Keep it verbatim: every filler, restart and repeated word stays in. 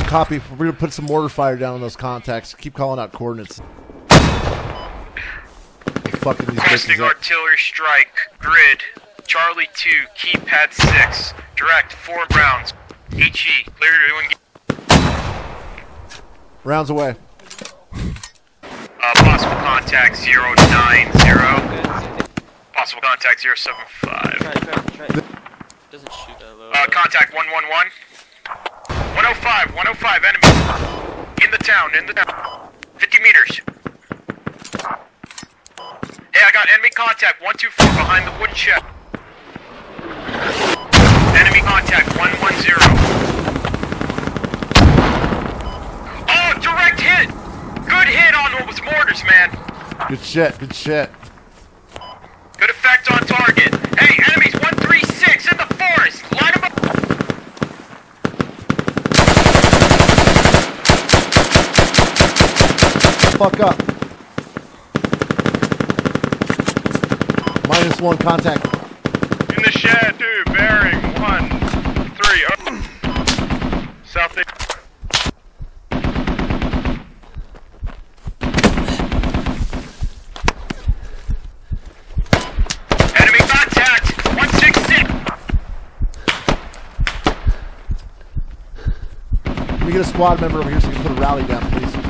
Copy. We're gonna put some mortar fire down on those contacts. Keep calling out coordinates. Fucking these Requesting artillery strike. Grid. Charlie two. Keypad six. Direct. Four rounds. H E. Clear to engage. Rounds away. Uh, possible contact zero nine zero. Possible contact zero seven five. Try, try, try. Doesn't shoot that low. Uh, contact one one one. one oh five, one oh five, enemy. In the town, in the town. fifty meters. Hey, I got enemy contact, one two four behind the wooden shed. Enemy contact, one one zero. Oh, direct hit! Good hit on those mortars, man. Good shit, good shit. Good effect on target. Hey, enemies one three six in the forest. Line them up. Fuck up. Minus one contact. In the shed, two, bearing, one, three, oh. South. Enemy contact, one six six. Let me get a squad member over here so you can put a rally down, please.